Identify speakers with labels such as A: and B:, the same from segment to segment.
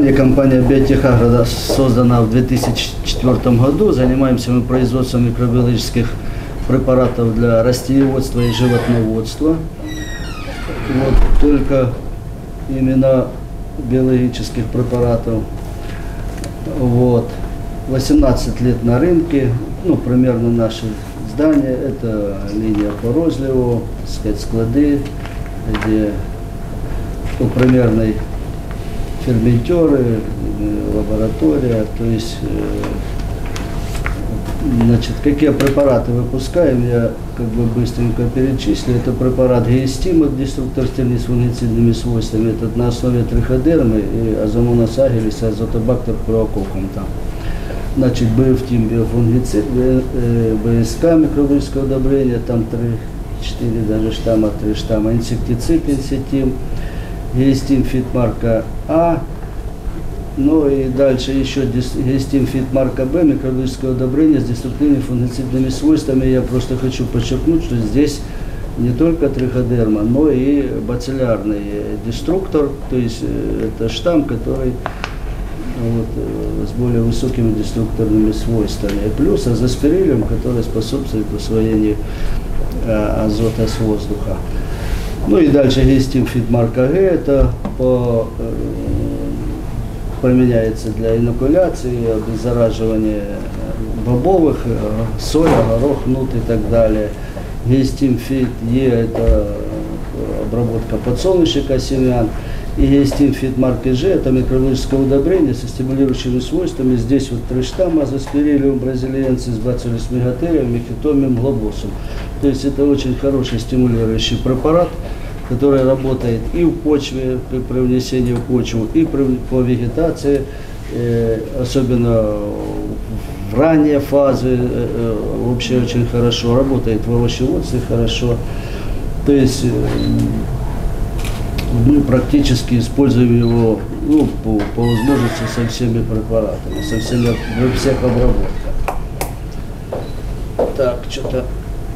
A: Компания Биотехагро создана в 2004 году. Занимаемся мы производством микробиологических препаратов для растениеводства и животноводства. Вот только именно биологических препаратов. Вот. 18 лет на рынке, ну, примерно наши здания, это линия по розливу, так сказать, склады, где примерный ферментеры, лаборатория, то есть, значит, какие препараты выпускаем, я как бы быстренько перечислю. Это препарат Геестим, деструктор стеней с фунгицидными свойствами, это на основе триходермы и азомонас агилис, азотобактер круококкум там. Значит, БФТИМ биофунгицид, БСК микробиологическое удобрение, там 3-4 даже штамма, 3 штамма, инсектицид, инсетим, Геестим фит марка А, ну и дальше еще Геестим фит марка Б, микробиологическое удобрение с деструктивными фунгицидными свойствами. Я просто хочу подчеркнуть, что здесь не только триходерма, но и бациллярный деструктор, то есть это штамм, который вот, с более высокими деструкторными свойствами. Плюс азоспириллем, который способствует усвоению азота с воздуха. Ну и дальше Геестим фит марка Г, это применяется для инокуляции, обеззараживания бобовых, соя, горох, нут и так далее. Геестим фит Е, это обработка подсолнечника, семян. И Геестим фит марки Ж, это микробиологическое удобрение со стимулирующими свойствами. Здесь вот 3 штамма: азоспириллиум бразилиенсис, бациллус мегатериум, мехитомиум глобусум. То есть это очень хороший стимулирующий препарат, который работает и в почве, при внесении в почву, и по вегетации, особенно в ранней фазе, вообще очень хорошо работает, в овощеводстве хорошо. То есть мы практически используем его, ну, по возможности со всеми препаратами, со всеми, во всех обработках. Так, что-то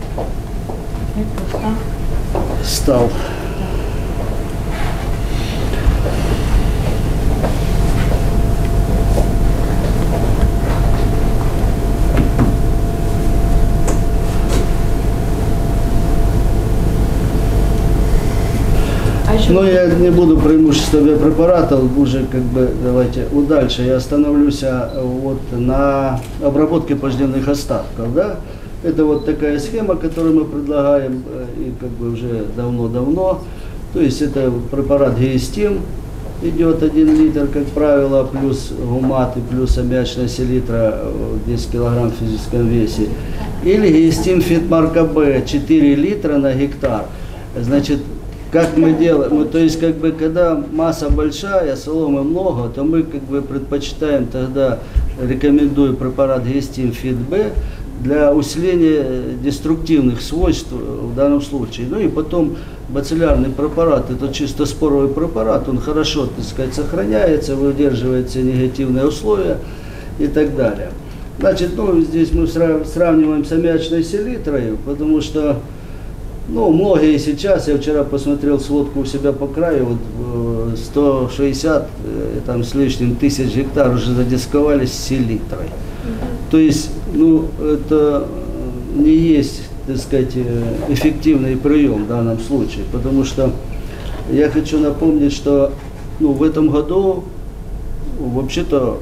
A: стал. Но я не буду преимущества биопрепаратов, уже как бы давайте дальше. Я остановлюсь вот на обработке пожденных остатков, да? Это вот такая схема, которую мы предлагаем и как бы уже давно-давно. То есть это препарат Геестим, идет 1 литр, как правило, плюс гумат и плюс аммиачная селитра 10 килограмм в физическом весе. Или Геестим фит марка Б 4 литра на гектар. Значит, как мы делаем, то есть как бы когда масса большая, соломы много, то мы как бы предпочитаем тогда, рекомендую препарат Геестим фит Б для усиления деструктивных свойств в данном случае. Ну и потом бациллярный препарат, это чисто споровый препарат, он хорошо, так сказать, сохраняется, выдерживает все негативные условия и так далее. Значит, ну здесь мы сравниваем с аммиачной селитрой, потому что ну, многие сейчас, я вчера посмотрел сводку у себя по краю, вот 160 там, с лишним тысяч гектар уже задисковались с селитрой. То есть, ну, это не есть, так сказать, эффективный прием в данном случае, потому что я хочу напомнить, что ну, в этом году вообще-то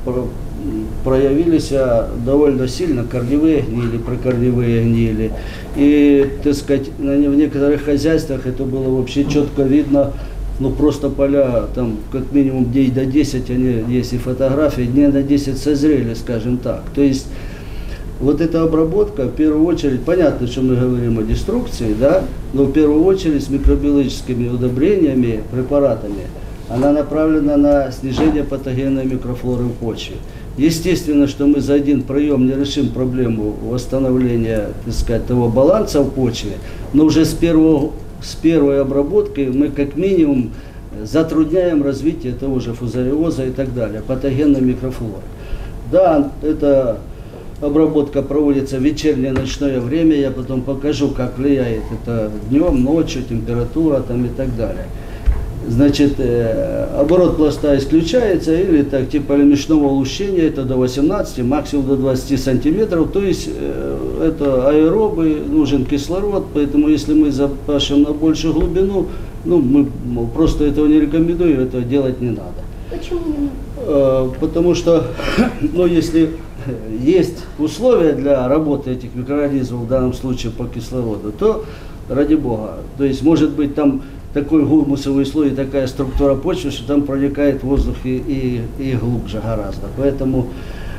A: проявились довольно сильно корневые гнили, прокорневые гнили. И, так сказать, в некоторых хозяйствах это было вообще четко видно, ну просто поля там как минимум дней до 10, они есть и фотографии, дней до 10 созрели, скажем так. То есть вот эта обработка, в первую очередь, понятно, что мы говорим о деструкции, да, но в первую очередь с микробиологическими удобрениями, препаратами, она направлена на снижение патогенной микрофлоры в почве. Естественно, что мы за один прием не решим проблему восстановления, так сказать, того баланса в почве, но уже с первой обработкой мы как минимум затрудняем развитие того же фузариоза и так далее, патогенной микрофлоры. Да, эта обработка проводится в вечернее ночное время, я потом покажу, как влияет это днем, ночью, температура там и так далее. значит, оборот пласта исключается, или так типа лемешного улучшения, это до 18, максимум до 20 сантиметров, то есть это аэробы, нужен кислород, поэтому если мы запашем на большую глубину, ну, мы просто этого не рекомендуем, этого делать не надо.
B: Почему не надо?
A: Потому что, ну, если есть условия для работы этих микроорганизмов, в данном случае по кислороду, то ради бога, то есть может быть там такой гумусовый слой и такая структура почвы, что там проникает воздух и глубже гораздо. Поэтому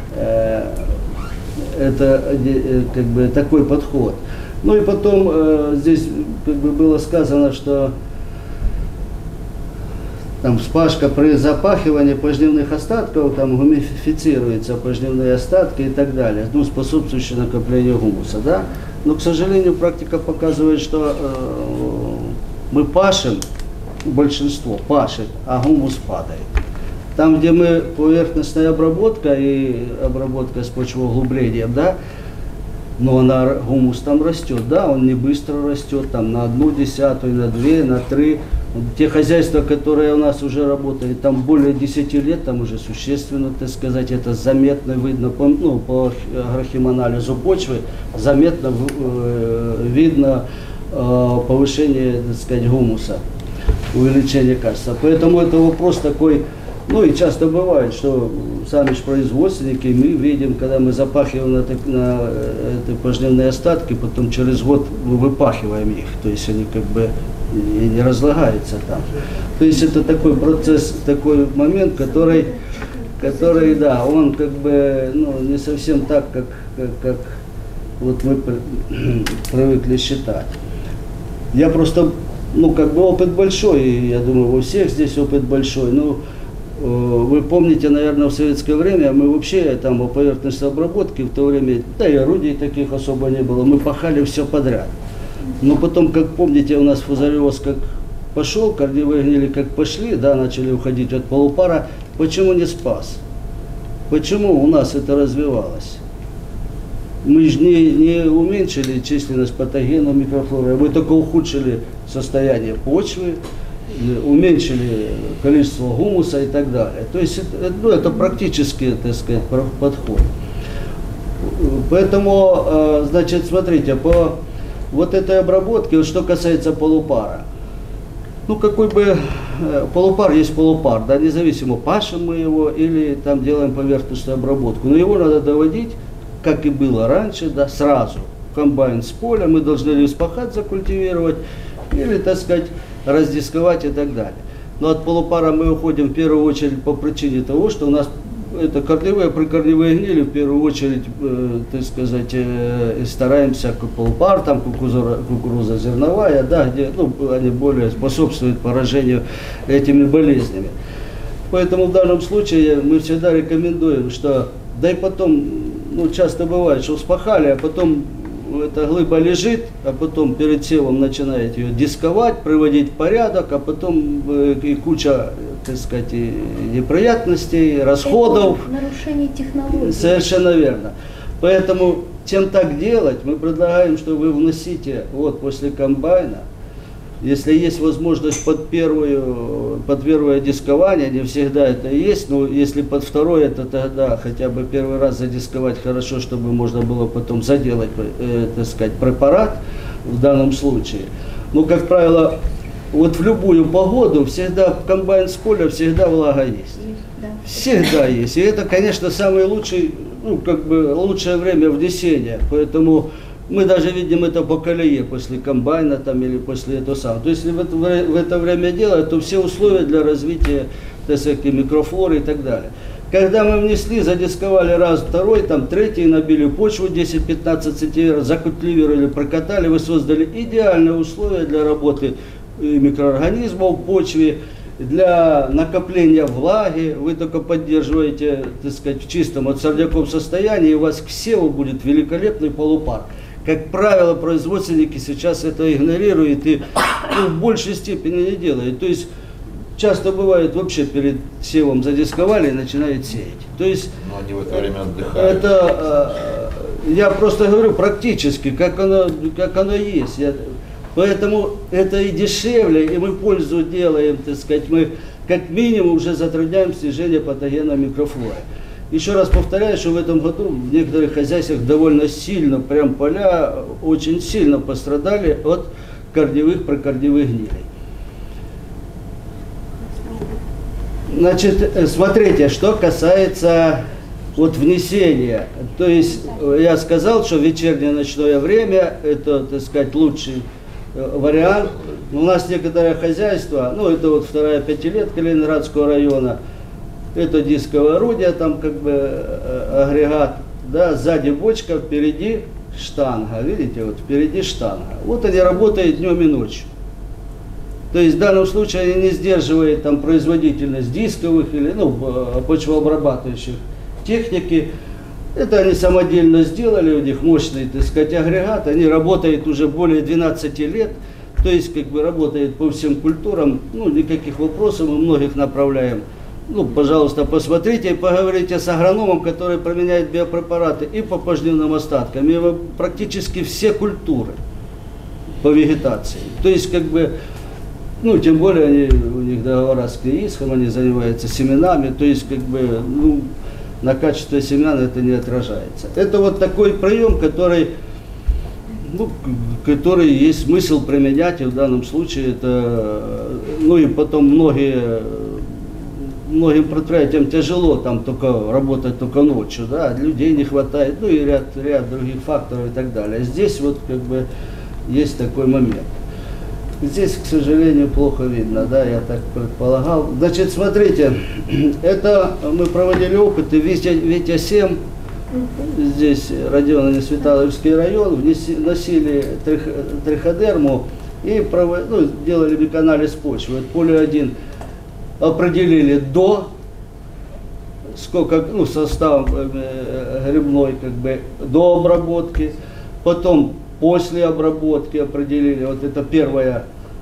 A: это как бы такой подход. Ну и потом здесь как бы было сказано, что там вспашка при запахивании пожнивных остатков, там гумифицируются пожнивные остатки и так далее, ну, способствующие накоплению гумуса, да. Но, к сожалению, практика показывает, что мы пашем, большинство пашет, а гумус падает. Там, где мы поверхностная обработка и обработка с почвоуглублением, да, но гумус там растет, да, он не быстро растет, там на 1/10, на 2, на 3. Те хозяйства, которые у нас уже работают, там более 10 лет, там уже существенно, так сказать, это заметно видно, по агрохиманализу почвы, заметно видно повышение, так сказать, гумуса, увеличение качества. Поэтому это вопрос такой, ну и часто бывает, что сами же производственники, мы видим, когда мы запахиваем на эти пожнивные остатки, потом через год мы выпахиваем их, то есть они как бы и не разлагаются там. То есть это такой процесс, такой момент, который да, он как бы, ну, не совсем так, как вот мы привыкли считать. Я просто, ну, как бы опыт большой, и я думаю, у всех здесь опыт большой. Ну, вы помните, наверное, в советское время мы вообще там по поверхностной обработке в то время, да и орудий таких особо не было, мы пахали все подряд. Но потом, как помните, у нас фузариоз как пошел, корневые гнили как пошли, да, начали уходить от полупара. Почему не спас? Почему у нас это развивалось? Мы же не уменьшили численность патогенов микрофлоры, мы только ухудшили состояние почвы, уменьшили количество гумуса и так далее. То есть это практически, так сказать, подход. Поэтому, значит, смотрите, по вот этой обработке, вот что касается полупара. Ну, какой бы полупар есть полупар, да, независимо, пашем мы его или там делаем поверхностную обработку. Но его надо доводить, как и было раньше, да, сразу. Комбайн с поля, мы должны или спахать, закультивировать, или, так сказать, раздисковать и так далее. Но от полупара мы уходим в первую очередь по причине того, что у нас это корневые, прикорневые гнили, в первую очередь, так сказать, стараемся, как полупар, там кукуруза зерновая, да, где, ну, они более способствуют поражению этими болезнями. Поэтому в данном случае мы всегда рекомендуем, что, да и потом, ну, часто бывает, что вспахали, а потом эта глыба лежит, а потом перед севом начинает ее дисковать, приводить в порядок, а потом и куча, так сказать, и неприятностей, расходов.
B: Нарушение технологий.
A: Совершенно верно. Поэтому, чем так делать, мы предлагаем, что вы вносите вот после комбайна, если есть возможность под первое дискование, не всегда это есть, но если под второе, то тогда хотя бы первый раз задисковать хорошо, чтобы можно было потом заделать, так сказать, препарат в данном случае. Но, как правило, вот в любую погоду всегда комбайн с поля, всегда влага есть.
B: Да.
A: Всегда есть. И это, конечно, самый лучший, ну, как бы лучшее время внесения. Поэтому мы даже видим это по колее после комбайна там, или после этого самого. То есть, если в это время делать, то все условия для развития, так сказать, микрофлоры и так далее. Когда мы внесли, задисковали раз, второй, там, третий, набили почву 10-15 сантиметров, закультивировали, прокатали, вы создали идеальные условия для работы микроорганизмов в почве, для накопления влаги. Вы только поддерживаете, так сказать, в чистом от сорняком состоянии, и у вас к севу будет великолепный полупар. Как правило, производственники сейчас это игнорируют и, ну, в большей степени не делают. То есть часто бывает вообще перед севом задисковали и начинают сеять. То есть,
C: но они в это время отдыхают.
A: Это я просто говорю практически, как оно есть. Поэтому это и дешевле, и мы пользу делаем, так сказать, мы как минимум уже затрудняем снижение патогена микрофлоры. Еще раз повторяю, что в этом году в некоторых хозяйствах довольно сильно, прям поля очень сильно пострадали от корневых, прокорневых гнилей. Значит, смотрите, что касается вот внесения. То есть я сказал, что вечернее ночное время это, так сказать, лучший вариант. У нас некоторое хозяйство, ну это вот вторая пятилетка Ленинградского района, это дисковое орудие, там как бы агрегат, да, сзади бочка, впереди штанга, видите, вот впереди штанга. Вот они работают днем и ночью. То есть в данном случае они не сдерживают там производительность дисковых или почвообрабатывающих техники. Это они самодельно сделали, у них мощный, так сказать, агрегат, они работают уже более 12 лет, то есть как бы работает по всем культурам, ну никаких вопросов, мы многих направляем. Ну, пожалуйста, посмотрите и поговорите с агрономом, который применяет биопрепараты и по пожнивным остаткам, и практически все культуры по вегетации. То есть как бы, ну, тем более у них договора с КИИСом, они занимаются семенами, то есть как бы, ну, на качестве семян это не отражается. Это вот такой прием, который есть смысл применять, и в данном случае это, ну и потом многим предприятиям тяжело там только работать только ночью, да, людей не хватает, ну и ряд других факторов и так далее. Здесь вот как бы есть такой момент. Здесь, к сожалению, плохо видно, да, я так предполагал. Значит, смотрите, это мы проводили опыты, Витя-7, здесь Родионо-Несветаловский район, носили триходерму и делали микоанализ почвы. Вот поле 1 определили до, сколько, ну, состав грибной, как бы, до обработки, потом после обработки определили, вот это первая,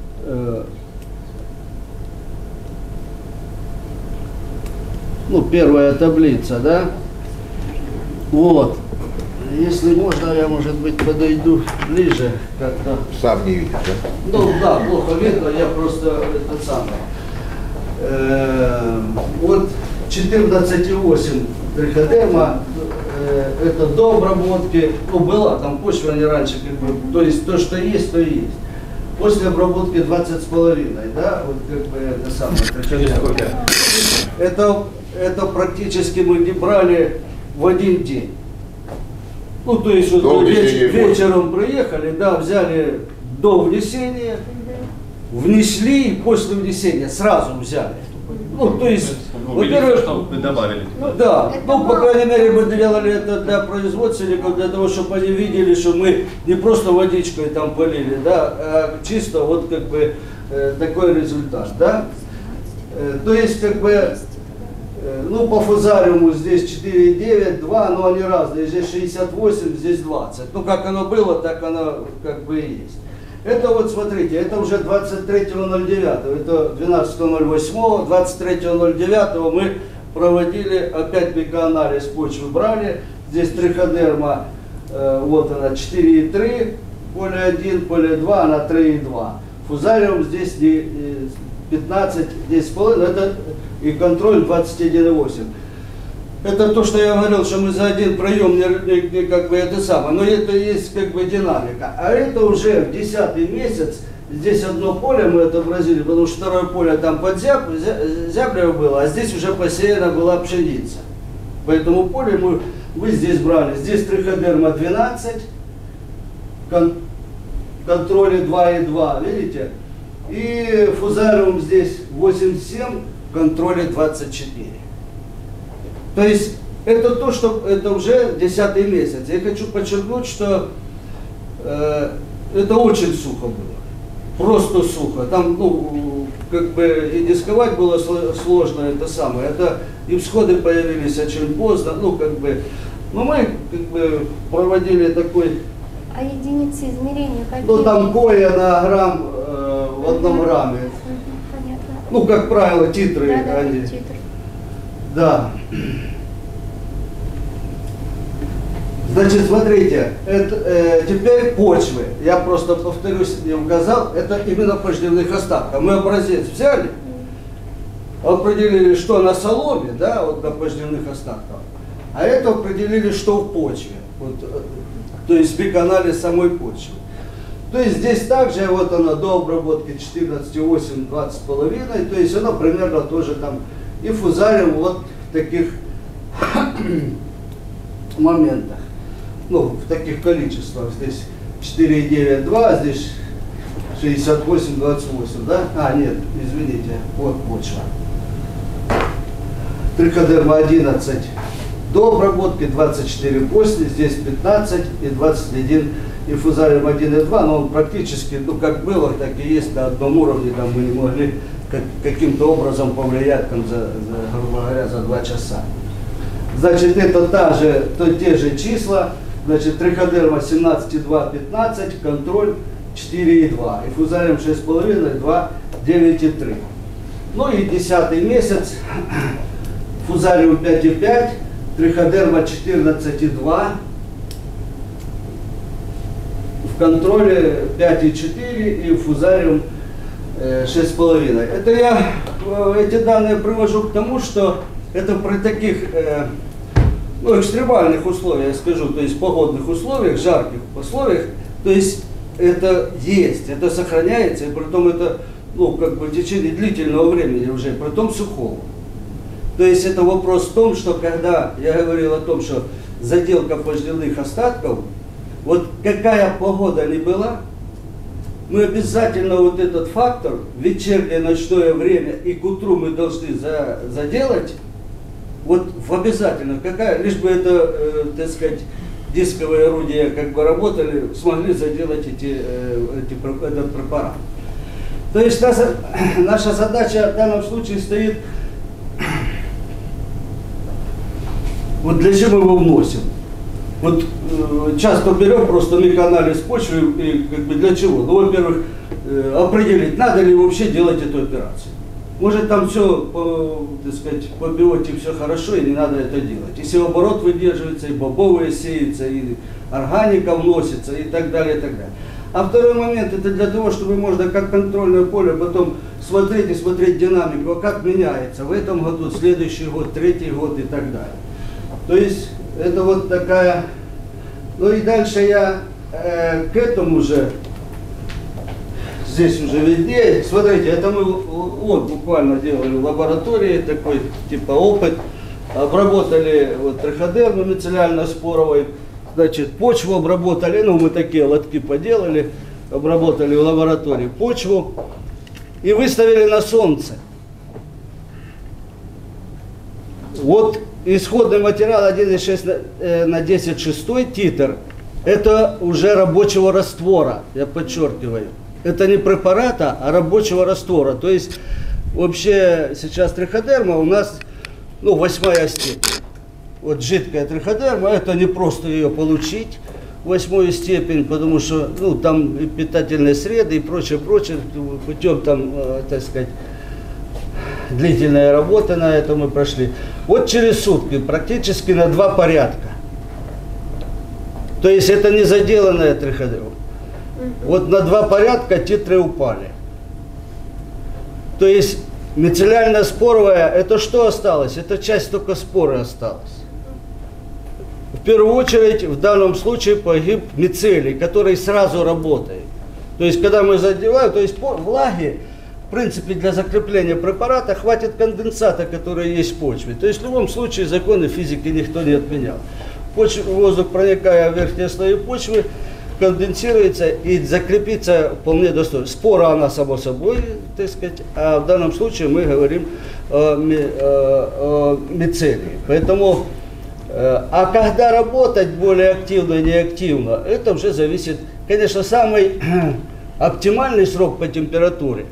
A: первая таблица, да, вот, если можно, я, может быть, подойду ближе как-то.
C: Сам не видишь, да?
A: Ну, да, плохо видно, я просто это самое, вот 14,8 триходерма, это до обработки, ну была там почва не раньше, как бы, то есть то, что есть, то и есть. После обработки 20,5, да, вот как бы это самое триходерма. Это практически мы не брали в один день. Ну то есть вот вечером приехали, да, взяли до внесения, внесли и после внесения сразу взяли. Ну, то есть, во-первых,
D: что вы добавили.
A: Да, ну, по крайней мере, мы делали это для производственников, для того, чтобы они видели, что мы не просто водичкой там полили, да, а чисто вот как бы такой результат, да. То есть, как бы, ну, по фузариуму здесь 4,9, 2, но они разные, здесь 68, здесь 20. Ну, как оно было, так оно как бы и есть. Это вот, смотрите, это уже 23.09, это 12.08, 23.09 мы проводили опять микоанализ почвы, брали, здесь триходерма, вот она 4,3, поле 1, поле 2, она 3,2. Фузариум здесь 15, 10,5, это и контроль 21,8. Это то, что я говорил, что мы за один прием не как бы это самое, но это есть как бы динамика. А это уже в 10-й месяц, здесь одно поле мы отобразили, потому что второе поле там под зябля было, а здесь уже посеяна была пшеница. Поэтому поле мы здесь брали, здесь триходерма 12, контроле 2,2, видите? И фузариум здесь 8,7, контроле 24. То есть это то, что это уже 10-й месяц. Я хочу подчеркнуть, что это очень сухо было. Просто сухо. Там, ну, как бы и дисковать было сложно, это самое. Это и всходы появились очень поздно. Ну, как бы. Но мы как бы проводили такой.
B: А единицы измерения какие?
A: Ну, там коя на грамм в одном грамме.
B: Понятно.
A: Ну, как правило, титры.
B: Да,
A: они.
B: титр.
A: Да. Значит, смотрите, это, теперь почвы. Я просто повторюсь, я указал, это именно почвенных остатков. Мы образец взяли, определили, что на соломе, да, вот на почвенных остатках, а это определили, что в почве. Вот, то есть бик-анализ самой почвы. То есть здесь также, вот оно до обработки 14,8, 20,5, то есть оно примерно тоже там и фузариум вот в таких моментах. Ну, в таких количествах. Здесь 4,9,2, здесь 68,28, да? А, нет, извините, вот почва. Триходерма 11 до обработки, 24 после, здесь 15 и 21 и фузариум 1,2, но он практически, ну, как было, так и есть на одном уровне, там мы не могли каким-то образом повлиять, там, грубо говоря, за 2 часа. Значит, это те же числа. Значит, триходерма 17,2, 15, контроль 4,2. И фузариум 6,5, 2, 9,3. Ну и 10 месяц, фузариум 5,5, триходерма 14,2, в контроле 5,4 и фузариум 6,5. Это я эти данные привожу к тому, что это при таких ну, экстремальных условиях, я скажу, то есть погодных условиях, жарких условиях, то есть это есть, это сохраняется, и притом это, ну, как бы в течение длительного времени уже, притом сухого. То есть это вопрос в том, что когда я говорил о том, что заделка почвенных остатков, вот какая погода ни была, мы обязательно вот этот фактор, вечернее, ночное время и к утру мы должны заделать, вот в обязательно, какая, лишь бы это, так сказать, дисковые орудия как бы работали, смогли заделать этот препарат. То есть наша задача в данном случае стоит, вот для чего мы его вносим. Вот часто берем просто микроанализ почвы и как бы для чего? Ну, во-первых, определить, надо ли вообще делать эту операцию. Может там все, так сказать, по биоте все хорошо и не надо это делать. Если оборот выдерживается, и бобовые сеются, и органика вносится, и так далее, и так далее. А второй момент, это для того, чтобы можно как контрольное поле потом смотреть и смотреть динамику, а как меняется в этом году, следующий год, третий год и так далее. То есть это вот такая, ну и дальше я к этому же, здесь уже виднее, смотрите, это мы вот буквально делали в лаборатории, такой типа опыт, обработали вот триходерму мицеллиально-споровой, значит, почву обработали, ну мы такие лотки поделали, обработали в лаборатории почву и выставили на солнце. Вот исходный материал 1,6 на 10,6 титр, это уже рабочего раствора, я подчеркиваю. Это не препарата, а рабочего раствора. То есть вообще сейчас триходерма у нас, ну, 8-я степень. Вот жидкая триходерма, это не просто ее получить, 8-ю степень, потому что, ну, там и питательные среды и прочее, путем там, так сказать, длительная работа на это мы прошли. Вот через сутки практически на 2 порядка. То есть это не заделанная триходерма. Вот на 2 порядка титры упали. То есть мицеллиально-споровая, это что осталось? Это часть только споры осталась. В первую очередь в данном случае погиб мицелий, который сразу работает. То есть когда мы задеваем, то есть влаги, в принципе, для закрепления препарата хватит конденсата, который есть в почве. То есть в любом случае законы физики никто не отменял. Воздух, проникая в верхние слои почвы, конденсируется и закрепится вполне достойно. Спора она само собой, так сказать, а в данном случае мы говорим о мицелии. Поэтому, а когда работать более активно и неактивно, это уже зависит, конечно, самый оптимальный срок по температуре,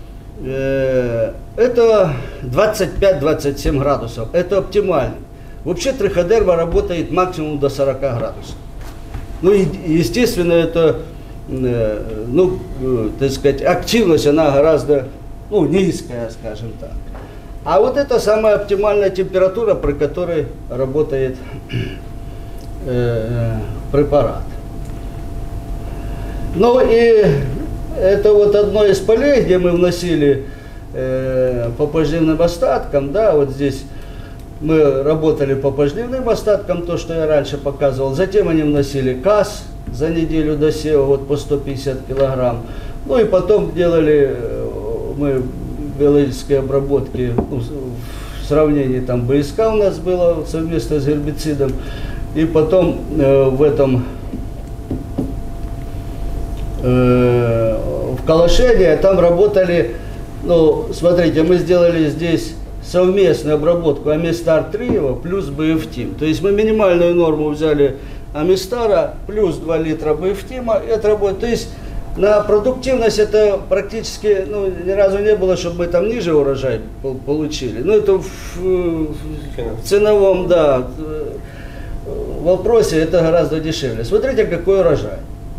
A: это 25-27 градусов, это оптимальный. Вообще триходерма работает максимум до 40 градусов. Ну, и, естественно, это, ну, так сказать, активность, она гораздо, ну, низкая, скажем так. А вот это самая оптимальная температура, при которой работает препарат. Ну и это вот одно из полей, где мы вносили по пожнивным остаткам, да, вот здесь мы работали по пожнивным остаткам, то, что я раньше показывал. Затем они вносили КАС за неделю до сева, вот по 150 килограмм. Ну и потом делали мы биологические обработки, ну, в сравнении там БСК у нас было совместно с гербицидом. И потом в этом в Калашене там работали, ну, смотрите, мы сделали здесь совместную обработку Амистар Триева плюс Биофтим. То есть мы минимальную норму взяли Амистара плюс 2 литра Биофтима и отработали. То есть на продуктивность это практически, ну, ни разу не было, чтобы мы там ниже урожай получили. Ну, это в ценовом, да, вопросе это гораздо дешевле. Смотрите, какой урожай.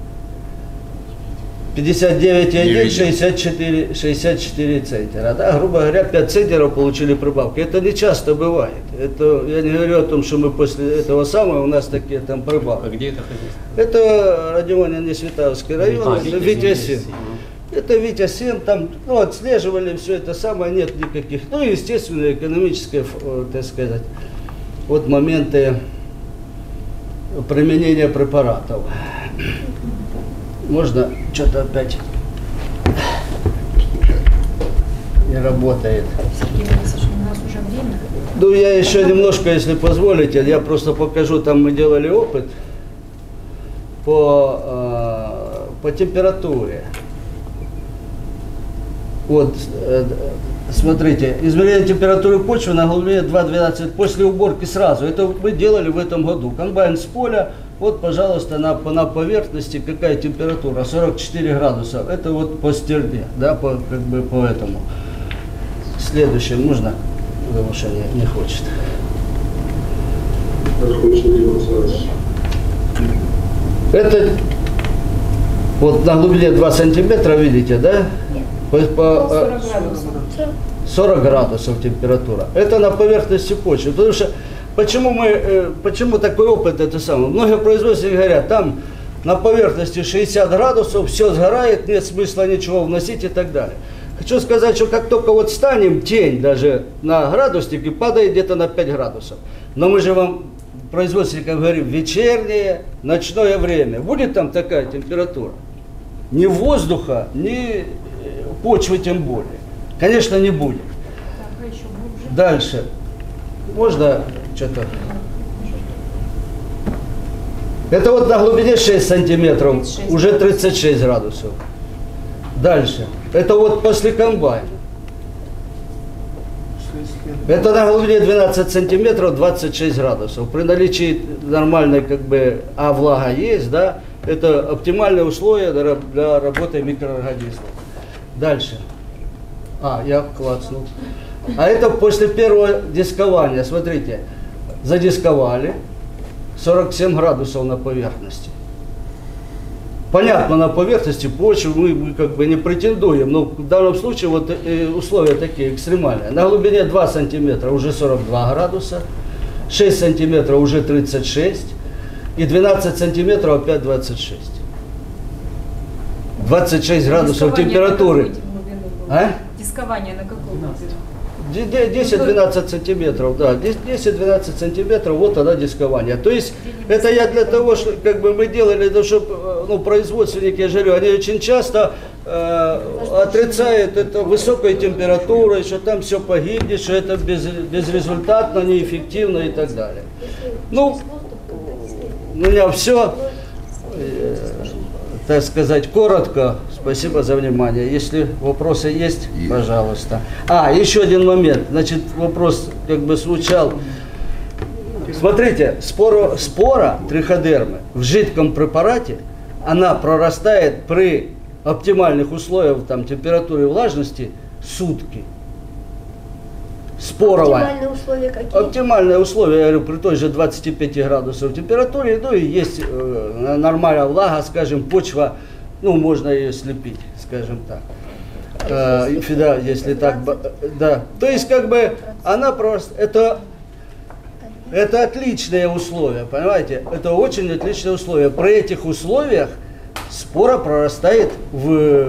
A: 59,1, 64 центнера. Да, грубо говоря, 5 центнеров получили прибавки. Это не часто бывает. Это, я не говорю о том, что мы после этого самого, у нас такие там прибавки.
D: А где это хозяйство?
A: Это Родиони-Несветаевский район, это Витя-7. Это Витя-7, там, ну, отслеживали все это самое, нет никаких. Ну, и, естественно, экономические, так сказать, вот моменты применения препаратов. Можно что-то опять не работает.
E: Сергей Борисович, у нас уже время.
A: Ну, я еще немножко, если позволите, я просто покажу, там мы делали опыт по температуре. Вот, смотрите, измерение температуры почвы на глубине 2,12 после уборки сразу. Это мы делали в этом году. Комбайн с поля. Вот, пожалуйста, на поверхности какая температура? 44 градуса. Это вот по стерне, да, как бы по этому. Следующее можно, потому что не хочет. Это вот на глубине 2 сантиметра, видите, да?
B: Нет.
E: 40 градусов.
A: 40 градусов температура. Это на поверхности почвы. Потому что почему такой опыт это самое? Многие производители говорят, там на поверхности 60 градусов, все сгорает, нет смысла ничего вносить и так далее. Хочу сказать, что как только вот станем, тень даже на градуснике падает где-то на 5 градусов. Но мы же вам, производственникам, говорим, вечернее, ночное время. Будет там такая температура? Ни воздуха, ни почвы тем более. Конечно, не будет.
E: Так, а еще глубже.
A: Дальше. Можно что-то? Это вот на глубине 6 сантиметров,
E: 36.
A: уже 36 градусов. Дальше. Это вот после комбайна. Это на глубине 12 сантиметров, 26 градусов. При наличии нормальной, как бы, влага есть, да, это оптимальные условия для работы микроорганизмов. Дальше. Я клацнул. А это после первого дискования. Смотрите, задисковали, 47 градусов на поверхности. Понятно, на поверхности почвы мы как бы не претендуем, но в данном случае вот условия такие экстремальные. На глубине 2 сантиметра уже 42 градуса, 6 сантиметров уже 36 и 12 сантиметров опять 26. 26 градусов температуры.
E: Дискование на какую глубину?
A: 10-12 сантиметров, да, 10-12 сантиметров, вот тогда дискование. То есть это я для того, что как бы мы делали, чтобы производственники, я говорю, они очень часто отрицают это высокой температурой, что там все погибнет, что это безрезультатно, неэффективно и так далее. Ну, у меня все, так сказать, коротко. Спасибо за внимание. Если вопросы есть, пожалуйста. Еще один момент. Значит, вопрос как бы звучал. Смотрите, спора триходермы в жидком препарате, она прорастает при оптимальных условиях, там, температуры и влажности, сутки. Споровая.
B: Оптимальные условия какие?
A: Оптимальные условия, я говорю, при той же 25 градусов температуре, ну и есть нормальная влага, скажем, почва, ну, можно ее слепить, скажем так. Да, если так, да. То есть, как бы, она просто, это Это отличные условия, понимаете? Это очень отличные условия. При этих условиях спора прорастает в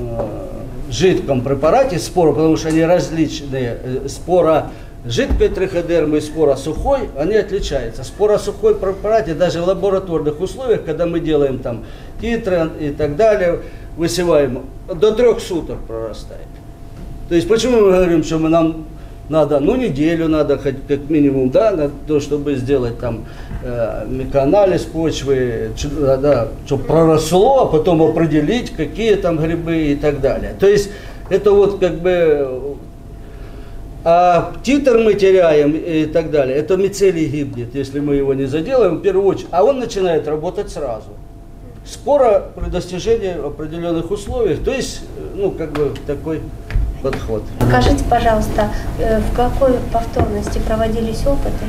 A: жидком препарате, спора, потому что они различные. Спора жидкой триходермы и спора сухой, они отличаются. Спора сухой препарате даже в лабораторных условиях, когда мы делаем там титры и так далее, высеваем, до 3 суток прорастает. То есть почему мы говорим, что нам надо, неделю надо хоть как минимум, да, на то, чтобы сделать там микоанализ почвы, чтобы проросло, а потом определить, какие там грибы и так далее. То есть это вот как бы, а титр мы теряем и так далее, это мицелий гибнет, если мы его не заделаем, в первую очередь, а он начинает работать сразу. Скоро при достижении определенных условий, то есть, как бы такой подход.
B: Скажите, пожалуйста, в какой повторности проводились опыты?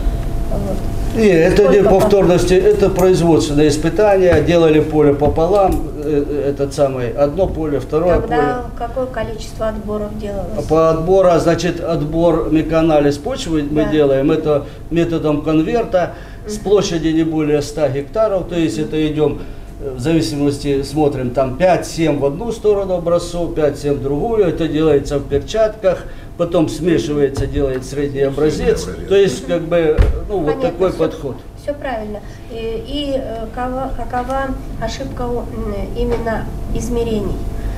B: Вот.
A: Нет, это не повторности, это производственные испытания, делали поле пополам, одно поле, второе поле.
B: Какое количество отборов делалось?
A: По отбору, значит, отбор микоанализ почвы мы делаем, это методом конверта, с площади не более 100 гектаров, то есть это идем, в зависимости, смотрим, там 5-7 в одну сторону образцов, 5-7 в другую, это делается в перчатках, потом смешивается, делает средний образец, то есть как бы, вот такой подход.
B: Все правильно. И какова ошибка именно измерений?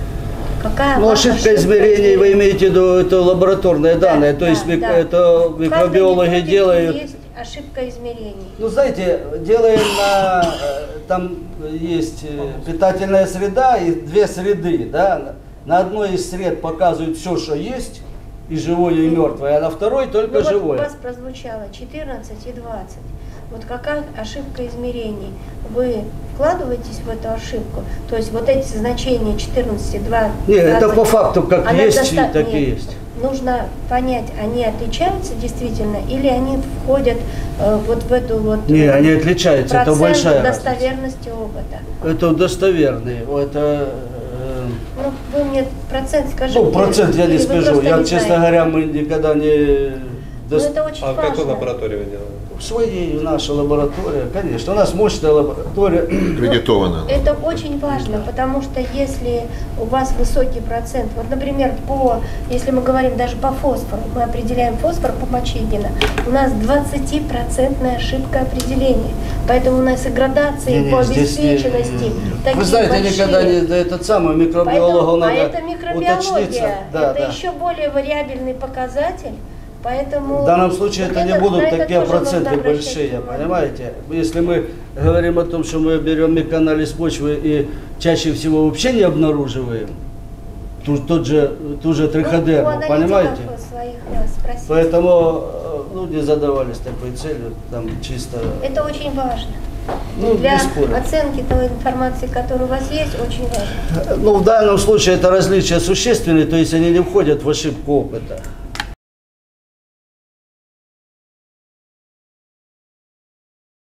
A: Ошибка измерений, вы имеете в виду, это лабораторные данные, то есть это микробиологи делают.
B: Есть ошибка измерений.
A: Знаете, делаем там есть питательная среда и 2 среды, да, на одной из сред показывают все, что есть, и живое, и мертвое, а на второй только живое.
B: Вот у вас прозвучало 14 и 20. Вот какая ошибка измерений? Вы вкладываетесь в эту ошибку? То есть вот эти значения 14 и 20...
A: Нет, это по факту как есть, так и есть.
B: Нужно понять, они отличаются действительно, или они входят вот в эту вот...
A: Не, они отличаются, это большая разница.
B: Достоверности опыта.
A: Это достоверный, это...
B: вы мне процент скажите.
A: Процент я не скажу, честно говоря, мы никогда не...
B: это очень важно.
C: А в какой лаборатории вы делаете?
A: В своей, наша лаборатория, конечно. У нас мощная лаборатория.
C: Аккредитованная.
B: Это очень важно, потому что если у вас высокий процент, вот, например, если мы говорим даже по фосфору, мы определяем фосфор по Мочигина, у нас 20% ошибка определения. Поэтому у нас и градации по обеспеченности такие
A: вы знаете,
B: большие.
A: никогда не микробиологу надо
B: это микробиология,
A: уточниться.
B: это еще более вариабельный показатель. Поэтому
A: в данном случае это не будут такие проценты большие, понимаете? Если мы говорим о том, что мы берем микоанализ почвы и чаще всего вообще не обнаруживаем ту же триходерму, понимаете? Поэтому не задавались такой целью, там чисто...
B: Это очень важно. Для оценки той информации, которая у вас есть, очень важно.
A: В данном случае это различия существенные, то есть они не входят в ошибку опыта.